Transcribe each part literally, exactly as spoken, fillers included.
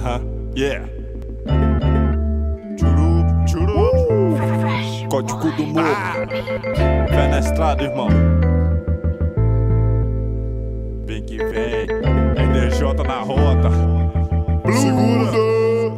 Aham, yeah. Churup, churup. Código do morro. Fé na estrada, irmão. Vem que vem. R D J na rota. Segura.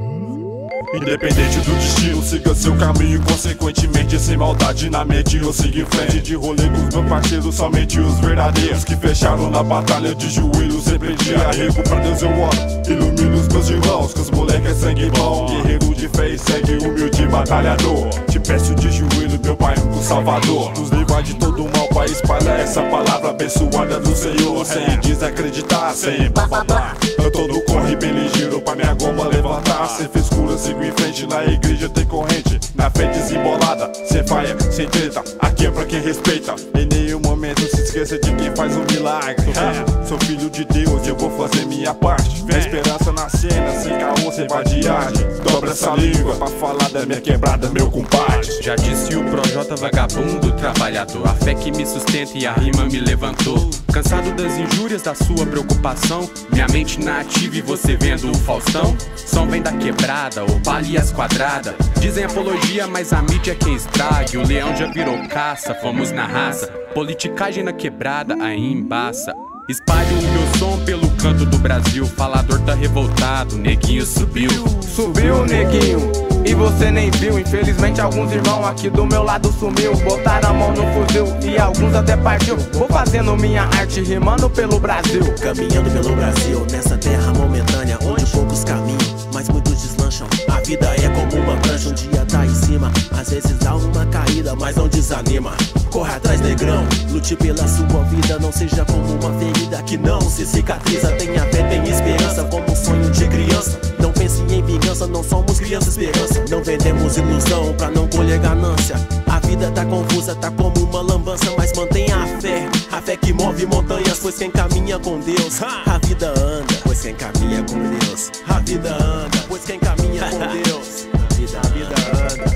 Independente do destino, siga seu caminho consequentemente, sem maldade na mente. Eu sigo em frente de rolê com os meus parceiros, somente os verdadeiros que fecharam na batalha de joelhos. Sempre de arrego pra Deus eu oro, ilumina os meus irmãos, que os moleques é sangue bom. Guerreiro de fé e sangue, humilde batalhador. Te peço de joelho, meu pai, o Salvador. Nos livra de todo mal pra espalhar essa palavra abençoada do Senhor, sem desacreditar, sem blá blá blá. Eu tô no corre bem ligeiro pra minha goma levantar. Sem frescura, sigo em frente, na igreja tem corrente. Na fé desembolada, sem faia, sem treta. Aqui é pra quem respeita. Em nenhum momento se esqueça de quem faz um milagre. É, sou filho de Deus e eu vou fazer minha parte. A esperança na cena, sem caô, sem vadiagem. Dobra essa língua pra falar da minha quebrada, meu compadre. Já disse o Projota, vagabundo, trabalhador. A fé que me sustenta e a rima me levantou. Cansado das injúrias, da sua preocupação. Minha mente na ativa e você vendo o Faustão. Som vem da quebrada, o palha e as quadradas. Dizem apologia, mas a mídia é quem estraga. O leão já virou caça, fomos na raça. Politicagem na quebrada, aí embaça. Espalhe o meu som pelo canto do Brasil. Falador tá revoltado, neguinho subiu. Subiu, neguinho, e você nem viu. Infelizmente alguns irmãos aqui do meu lado sumiu. Botaram a mão no fuzil e alguns até partiu. Vou fazendo minha arte, rimando pelo Brasil. Caminhando pelo Brasil, nessa terra momentânea, onde poucos caminham, mas muitos deslancham. A vida é como uma prancha, um dia tá em cima, às vezes dá uma caída, mas não desanima. Corre atrás, negrão, lute pela sua vida. Não seja como uma ferida que não se cicatriza. Tenha fé, tem esperança, como um sonho de criança. Não pense em vingança, não somos criança esperança. Não vendemos ilusão pra não colher ganância. A vida tá confusa, tá como uma lambança, mas mantenha a fé, a fé que move montanhas. Pois quem caminha com Deus, a vida anda. Pois quem caminha com Deus, a vida anda. Pois quem caminha com Deus, a vida, a vida anda.